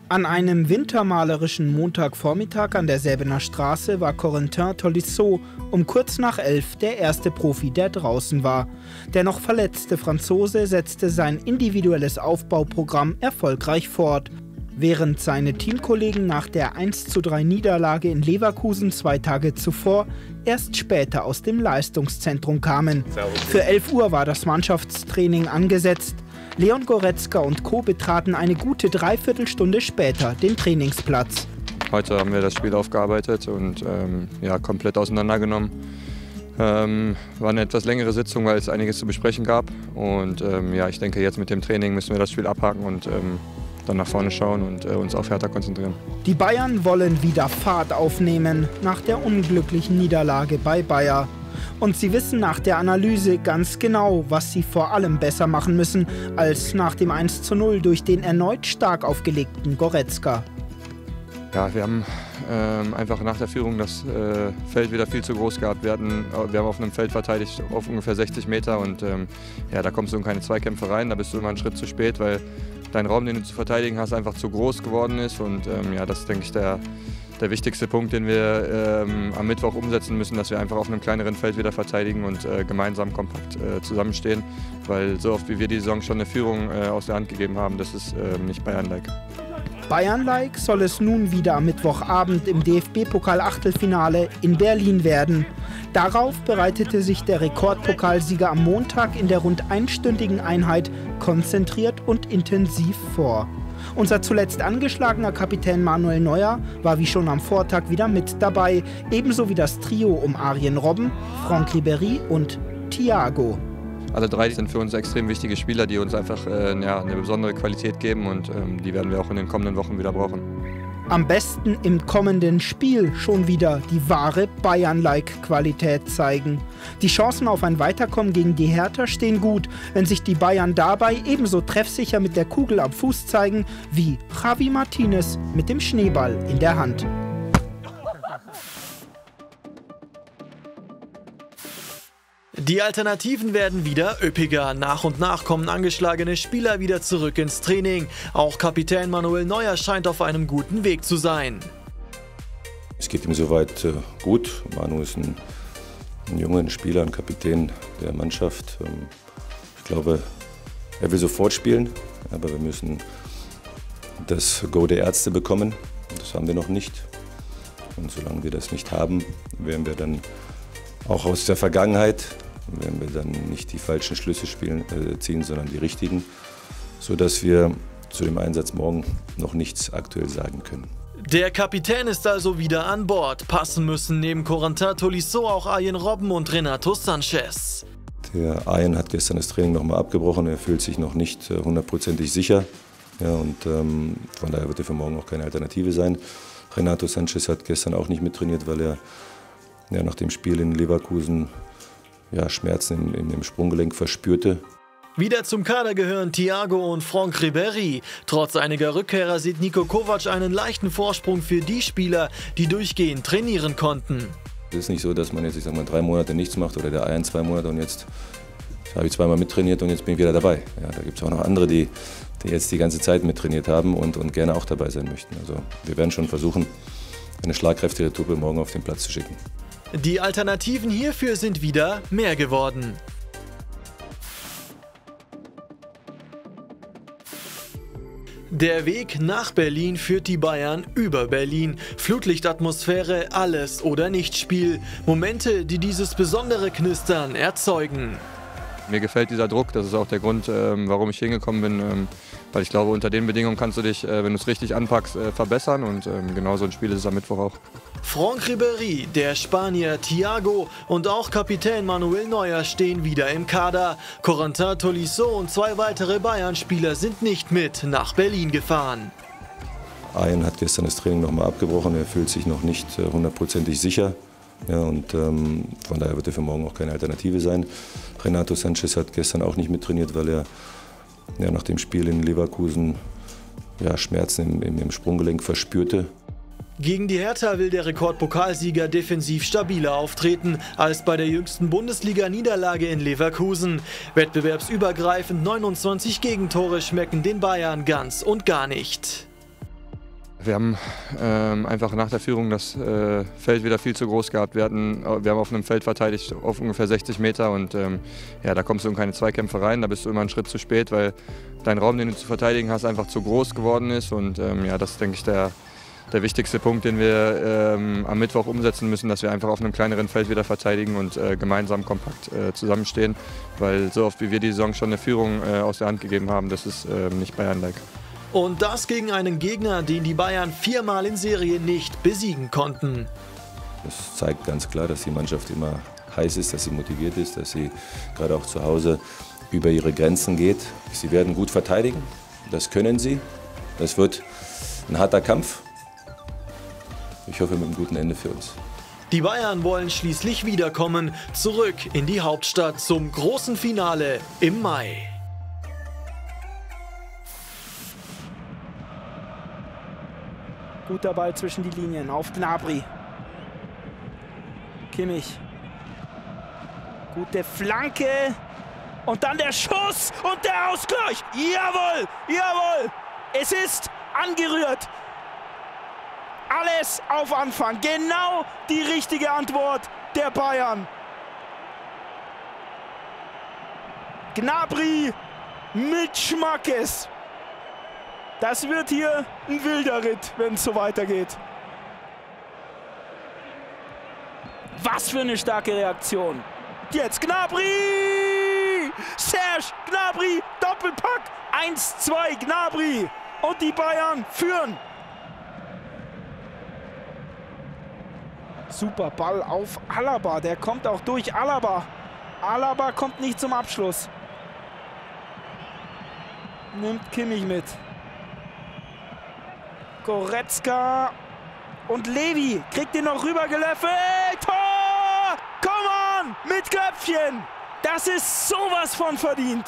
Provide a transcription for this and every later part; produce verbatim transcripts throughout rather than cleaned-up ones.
An einem wintermalerischen Montagvormittag an der Säbener Straße war Corentin Tolisso um kurz nach elf der erste Profi, der draußen war. Der noch verletzte Franzose setzte sein individuelles Aufbauprogramm erfolgreich fort. Während seine Teamkollegen nach der eins zu drei Niederlage in Leverkusen zwei Tage zuvor erst später aus dem Leistungszentrum kamen. Für elf Uhr war das Mannschaftstraining angesetzt. Leon Goretzka und Co. betraten eine gute Dreiviertelstunde später den Trainingsplatz. Heute haben wir das Spiel aufgearbeitet und ähm, ja, komplett auseinandergenommen. Ähm, war eine etwas längere Sitzung, weil es einiges zu besprechen gab. Und ähm, ja, ich denke, jetzt mit dem Training müssen wir das Spiel abhaken und ähm, dann nach vorne schauen und äh, uns auf Hertha konzentrieren. Die Bayern wollen wieder Fahrt aufnehmen nach der unglücklichen Niederlage bei Bayer. Und sie wissen nach der Analyse ganz genau, was sie vor allem besser machen müssen, als nach dem eins zu null durch den erneut stark aufgelegten Goretzka. Ja, wir haben ähm, einfach nach der Führung das äh, Feld wieder viel zu groß gehabt. Wir, hatten, wir haben auf einem Feld verteidigt auf ungefähr sechzig Meter und ähm, ja, da kommst du in keine Zweikämpfe rein, da bist du immer einen Schritt zu spät, weil dein Raum, den du zu verteidigen hast, einfach zu groß geworden ist. Und ähm, ja, das ist, denke ich, der, der wichtigste Punkt, den wir ähm, am Mittwoch umsetzen müssen, dass wir einfach auf einem kleineren Feld wieder verteidigen und äh, gemeinsam kompakt äh, zusammenstehen. Weil so oft wie wir die Saison schon eine Führung äh, aus der Hand gegeben haben, das ist äh, nicht Bayern-like. Bayern-like soll es nun wieder am Mittwochabend im D F B-Pokal-Achtelfinale in Berlin werden. Darauf bereitete sich der Rekordpokalsieger am Montag in der rund einstündigen Einheit konzentriert und intensiv vor. Unser zuletzt angeschlagener Kapitän Manuel Neuer war wie schon am Vortag wieder mit dabei, ebenso wie das Trio um Arjen Robben, Franck Ribéry und Thiago. Alle drei sind für uns extrem wichtige Spieler, die uns einfach äh, ja, eine besondere Qualität geben und ähm, die werden wir auch in den kommenden Wochen wieder brauchen. Am besten im kommenden Spiel schon wieder die wahre Bayern-like-Qualität zeigen. Die Chancen auf ein Weiterkommen gegen die Hertha stehen gut, wenn sich die Bayern dabei ebenso treffsicher mit der Kugel am Fuß zeigen wie Javi Martinez mit dem Schneeball in der Hand. Die Alternativen werden wieder üppiger. Nach und nach kommen angeschlagene Spieler wieder zurück ins Training. Auch Kapitän Manuel Neuer scheint auf einem guten Weg zu sein. Es geht ihm soweit äh, gut. Manu ist ein, ein junger Spieler, ein Kapitän der Mannschaft. Ähm, ich glaube, er will sofort spielen, aber wir müssen das Go der Ärzte bekommen. Das haben wir noch nicht. Und solange wir das nicht haben, werden wir dann auch aus der Vergangenheit werden wir dann nicht die falschen Schlüsse spielen, äh, ziehen, sondern die richtigen, sodass wir zu dem Einsatz morgen noch nichts aktuell sagen können. Der Kapitän ist also wieder an Bord. Passen müssen neben Corentin Tolisso auch Arjen Robben und Renato Sanchez. Der Arjen hat gestern das Training nochmal abgebrochen, er fühlt sich noch nicht hundertprozentig sicher. Ja, und ähm, von daher wird er für morgen auch keine Alternative sein. Renato Sanchez hat gestern auch nicht mittrainiert, weil er ja, nach dem Spiel in Leverkusen ja, Schmerzen in, in dem Sprunggelenk verspürte. Wieder zum Kader gehören Thiago und Franck Ribéry. Trotz einiger Rückkehrer sieht Niko Kovac einen leichten Vorsprung für die Spieler, die durchgehend trainieren konnten. Es ist nicht so, dass man jetzt, ich sag mal, drei Monate nichts macht oder der einen zwei Monate und jetzt habe ich zweimal mittrainiert und jetzt bin ich wieder dabei. Ja, da gibt es auch noch andere, die, die jetzt die ganze Zeit mittrainiert haben und, und gerne auch dabei sein möchten. Also wir werden schon versuchen, eine schlagkräftige Truppe morgen auf den Platz zu schicken. Die Alternativen hierfür sind wieder mehr geworden. Der Weg nach Berlin führt die Bayern über Berlin. Flutlichtatmosphäre, alles oder nichts Spiel. Momente, die dieses besondere Knistern erzeugen. Mir gefällt dieser Druck, das ist auch der Grund, ähm, warum ich hingekommen bin. Ähm, weil ich glaube, unter den Bedingungen kannst du dich, äh, wenn du es richtig anpackst, äh, verbessern. Und ähm, genau so ein Spiel ist es am Mittwoch auch. Franck Ribéry, der Spanier Thiago und auch Kapitän Manuel Neuer stehen wieder im Kader. Corentin Tolisso und zwei weitere Bayern-Spieler sind nicht mit nach Berlin gefahren. Arjen hat gestern das Training nochmal abgebrochen, er fühlt sich noch nicht hundertprozentig sicher. Ja, und ähm, von daher wird er für morgen auch keine Alternative sein. Renato Sanchez hat gestern auch nicht mittrainiert, weil er ja, nach dem Spiel in Leverkusen ja, Schmerzen im, im Sprunggelenk verspürte. Gegen die Hertha will der Rekordpokalsieger defensiv stabiler auftreten als bei der jüngsten Bundesliga-Niederlage in Leverkusen. Wettbewerbsübergreifend neunundzwanzig Gegentore schmecken den Bayern ganz und gar nicht. Wir haben ähm, einfach nach der Führung das äh, Feld wieder viel zu groß gehabt. Wir, hatten, wir haben auf einem Feld verteidigt auf ungefähr sechzig Meter und ähm, ja, da kommst du in keine Zweikämpfe rein, da bist du immer einen Schritt zu spät, weil dein Raum, den du zu verteidigen hast, einfach zu groß geworden ist und ähm, ja, das ist, denke ich, der, der wichtigste Punkt, den wir ähm, am Mittwoch umsetzen müssen, dass wir einfach auf einem kleineren Feld wieder verteidigen und äh, gemeinsam kompakt äh, zusammenstehen, weil so oft wie wir die Saison schon eine Führung äh, aus der Hand gegeben haben, das ist äh, nicht Bayern-like. Und das gegen einen Gegner, den die Bayern viermal in Serie nicht besiegen konnten. Das zeigt ganz klar, dass die Mannschaft immer heiß ist, dass sie motiviert ist, dass sie gerade auch zu Hause über ihre Grenzen geht. Sie werden gut verteidigen, das können sie. Das wird ein harter Kampf. Ich hoffe mit einem guten Ende für uns. Die Bayern wollen schließlich wiederkommen, zurück in die Hauptstadt zum großen Finale im Mai. Guter Ball zwischen die Linien auf Gnabry. Kimmich. Gute Flanke. Und dann der Schuss und der Ausgleich. Jawohl, jawohl. Es ist angerührt. Alles auf Anfang. Genau die richtige Antwort der Bayern. Gnabry mit Schmackes. Das wird hier ein wilder Ritt, wenn es so weitergeht. Was für eine starke Reaktion. Jetzt Gnabry! Serge Gnabry, Doppelpack. eins zwei Gnabry. Und die Bayern führen. Super Ball auf Alaba. Der kommt auch durch. Alaba. Alaba kommt nicht zum Abschluss. Nimmt Kimmich mit. Goretzka und Levi kriegt ihn noch rüber gelöffelt. Tor! Come on! Mit Köpfchen! Das ist sowas von verdient.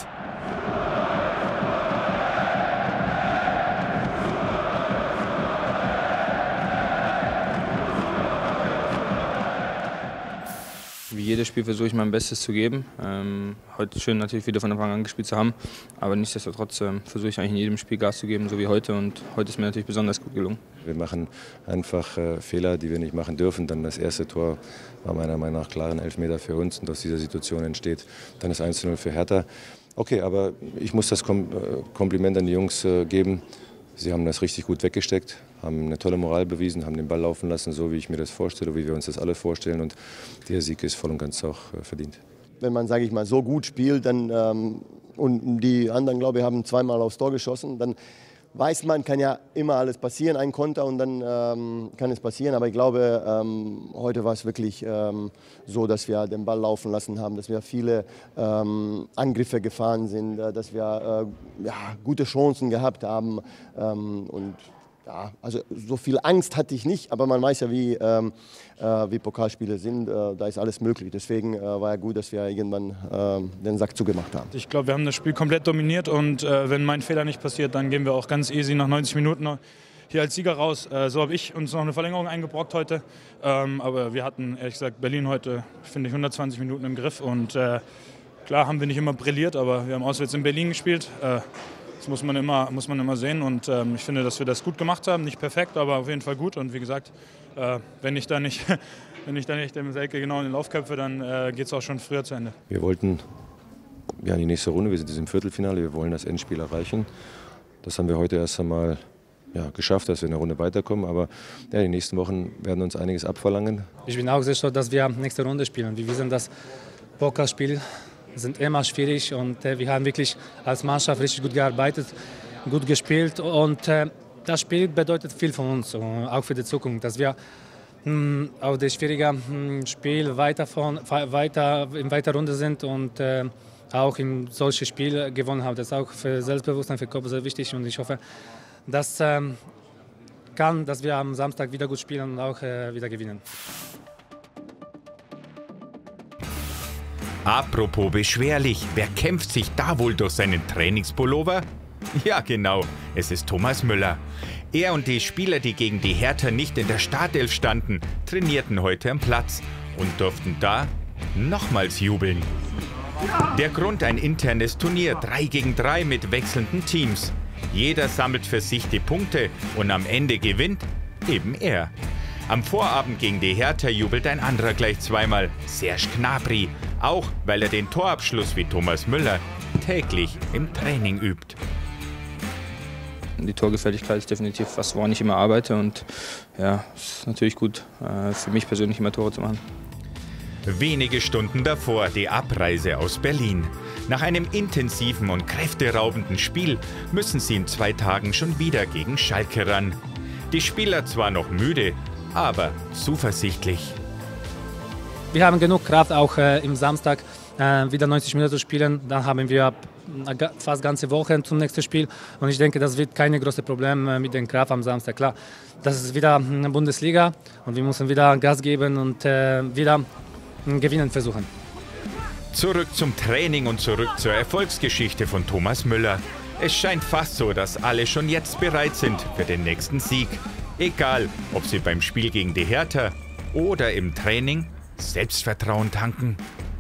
Wie jedes Spiel versuche ich mein Bestes zu geben. Ähm, heute schön natürlich wieder von Anfang an gespielt zu haben, aber nichtsdestotrotz ähm, versuche ich eigentlich in jedem Spiel Gas zu geben, so wie heute, und heute ist mir natürlich besonders gut gelungen. Wir machen einfach äh, Fehler, die wir nicht machen dürfen. Dann das erste Tor war meiner Meinung nach klaren Elfmeter für uns und aus dieser Situation entsteht dann das eins zu null für Hertha. Okay, aber ich muss das Kom äh, Kompliment an die Jungs äh, geben. Sie haben das richtig gut weggesteckt, haben eine tolle Moral bewiesen, haben den Ball laufen lassen, so wie ich mir das vorstelle, wie wir uns das alle vorstellen. Und der Sieg ist voll und ganz auch äh, verdient. Wenn man, sage ich mal, so gut spielt dann, ähm, und die anderen, glaube ich, haben zweimal aufs Tor geschossen, dann weiß man, kann ja immer alles passieren, ein Konter, und dann ähm, kann es passieren. Aber ich glaube, ähm, heute war es wirklich ähm, so, dass wir den Ball laufen lassen haben, dass wir viele ähm, Angriffe gefahren sind, äh, dass wir äh, ja, gute Chancen gehabt haben. Ähm, und ja, also so viel Angst hatte ich nicht, aber man weiß ja, wie, ähm, äh, wie Pokalspiele sind, äh, da ist alles möglich. Deswegen äh, war ja gut, dass wir irgendwann äh, den Sack zugemacht haben. Ich glaube, wir haben das Spiel komplett dominiert, und äh, wenn mein Fehler nicht passiert, dann gehen wir auch ganz easy nach neunzig Minuten hier als Sieger raus. Äh, so habe ich uns noch eine Verlängerung eingebrockt heute, ähm, aber wir hatten ehrlich gesagt Berlin heute, finde ich, hundertzwanzig Minuten im Griff, und äh, klar haben wir nicht immer brilliert, aber wir haben auswärts in Berlin gespielt. Äh, Das muss man immer, muss man immer sehen, und ähm, ich finde, dass wir das gut gemacht haben. Nicht perfekt, aber auf jeden Fall gut. Und wie gesagt, äh, wenn ich da nicht, wenn ich da nicht dem Selke genau in den Lauf köpfe, dann äh, geht es auch schon früher zu Ende. Wir wollten ja, in die nächste Runde, wir sind jetzt im Viertelfinale, wir wollen das Endspiel erreichen. Das haben wir heute erst einmal ja, geschafft, dass wir eine Runde weiterkommen. Aber ja, die nächsten Wochen werden uns einiges abverlangen. Ich bin auch sehr stolz, dass wir nächste Runde spielen. Wir wissen, dass Pokalspiele sind immer schwierig, und äh, wir haben wirklich als Mannschaft richtig gut gearbeitet, gut gespielt, und äh, das Spiel bedeutet viel von uns, auch für die Zukunft, dass wir mh, auf das schwierige mh, Spiel weiter, von, weiter in weiter Runde sind und äh, auch in solche Spiele gewonnen haben. Das ist auch für Selbstbewusstsein, für Kopf sehr wichtig, und ich hoffe, dass ähm, kann, dass wir am Samstag wieder gut spielen und auch äh, wieder gewinnen. Apropos beschwerlich, wer kämpft sich da wohl durch seinen Trainingspullover? Ja genau, es ist Thomas Müller. Er und die Spieler, die gegen die Hertha nicht in der Startelf standen, trainierten heute am Platz und durften da nochmals jubeln. Der Grund: ein internes Turnier, drei gegen drei mit wechselnden Teams. Jeder sammelt für sich die Punkte und am Ende gewinnt eben er. Am Vorabend gegen die Hertha jubelt ein anderer gleich zweimal, Serge Gnabry, auch weil er den Torabschluss wie Thomas Müller täglich im Training übt. Die Torgefälligkeit ist definitiv was, woran ich immer arbeite und ja, es ist natürlich gut äh, für mich persönlich immer Tore zu machen. Wenige Stunden davor die Abreise aus Berlin. Nach einem intensiven und kräfteraubenden Spiel müssen sie in zwei Tagen schon wieder gegen Schalke ran. Die Spieler zwar noch müde, aber zuversichtlich. Wir haben genug Kraft, auch äh, im Samstag äh, wieder neunzig Minuten zu spielen. Dann haben wir fast ganze Woche zum nächsten Spiel. Und ich denke, das wird keine große Probleme mit der Kraft am Samstag. Klar, das ist wieder eine Bundesliga und wir müssen wieder Gas geben und äh, wieder gewinnen versuchen. Zurück zum Training und zurück zur Erfolgsgeschichte von Thomas Müller. Es scheint fast so, dass alle schon jetzt bereit sind für den nächsten Sieg. Egal, ob sie beim Spiel gegen die Hertha oder im Training Selbstvertrauen tanken.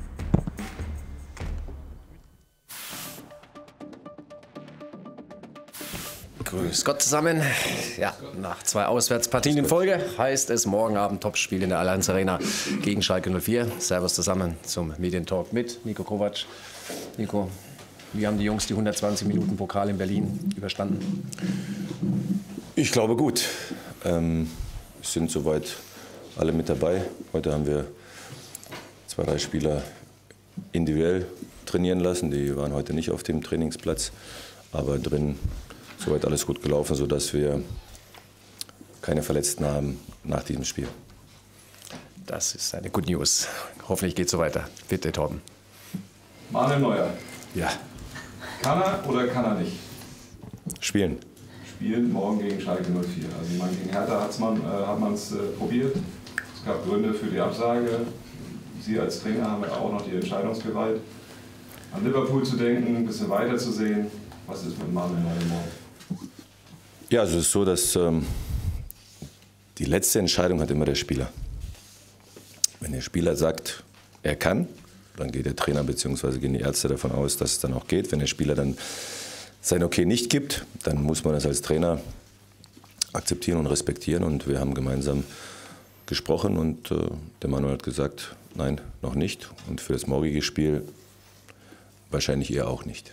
Grüß Gott zusammen. Ja, nach zwei Auswärtspartien in Folge heißt es morgen Abend Topspiel in der Allianz Arena gegen Schalke null vier. Servus zusammen zum Medientalk mit Nico Kovac. Nico, wie haben die Jungs die hundertzwanzig Minuten Pokal in Berlin überstanden? Ich glaube gut. Ähm, es sind soweit alle mit dabei. Heute haben wir zwei, drei Spieler individuell trainieren lassen. Die waren heute nicht auf dem Trainingsplatz, aber drin soweit alles gut gelaufen, sodass wir keine Verletzten haben nach diesem Spiel. Das ist eine Good News. Hoffentlich geht es so weiter. Bitte, Torben. Manuel Neuer. Ja. Kann er oder kann er nicht? Spielen. Spielen morgen gegen Schalke null vier. Also ich meine, gegen Hertha hat's man, äh, hat man es äh, probiert. Es gab Gründe für die Absage. Sie als Trainer haben auch noch die Entscheidungsgewalt. An Liverpool zu denken, ein bisschen weiter zu sehen. Was ist mit Manuel Neuer morgen? Ja, also es ist so, dass ähm, die letzte Entscheidung hat immer der Spieler. Wenn der Spieler sagt, er kann, dann geht der Trainer bzw. gehen die Ärzte davon aus, dass es dann auch geht. Wenn der Spieler dann sein Okay nicht gibt, dann muss man das als Trainer akzeptieren und respektieren. Und wir haben gemeinsam gesprochen und äh, der Manuel hat gesagt, nein, noch nicht. Und für das morgige Spiel wahrscheinlich eher auch nicht.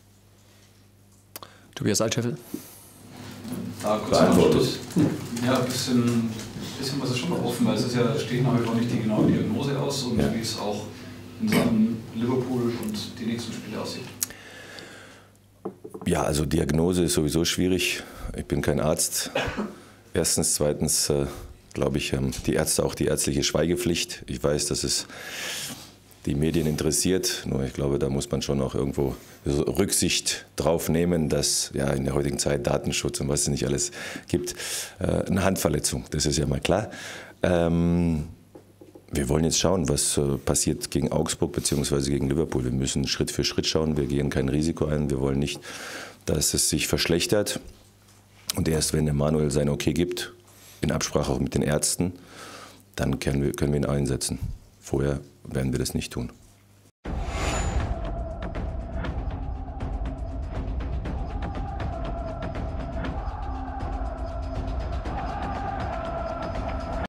Tobias Altscheffel. Da kurz Anschluss. Ja, ein bisschen, bisschen was ist schon noch offen, weil es ist ja, steht nach wie vor nicht die genaue Diagnose aus und ja, wie es auch in Sachen Liverpool und die nächsten Spiele aussieht. Ja, also Diagnose ist sowieso schwierig. Ich bin kein Arzt. Erstens, zweitens äh, glaube ich, haben die Ärzte auch die ärztliche Schweigepflicht. Ich weiß, dass es die Medien interessiert, nur ich glaube, da muss man schon auch irgendwo Rücksicht drauf nehmen, dass ja in der heutigen Zeit Datenschutz und was es nicht alles gibt, äh, eine Handverletzung, das ist ja mal klar. Ähm, wir wollen jetzt schauen, was äh, passiert gegen Augsburg bzw. gegen Liverpool. Wir müssen Schritt für Schritt schauen, wir gehen kein Risiko ein, wir wollen nicht, dass es sich verschlechtert. Und erst wenn der Manuel sein Okay gibt, in Absprache auch mit den Ärzten, dann können wir, können wir ihn einsetzen. Vorher werden wir das nicht tun.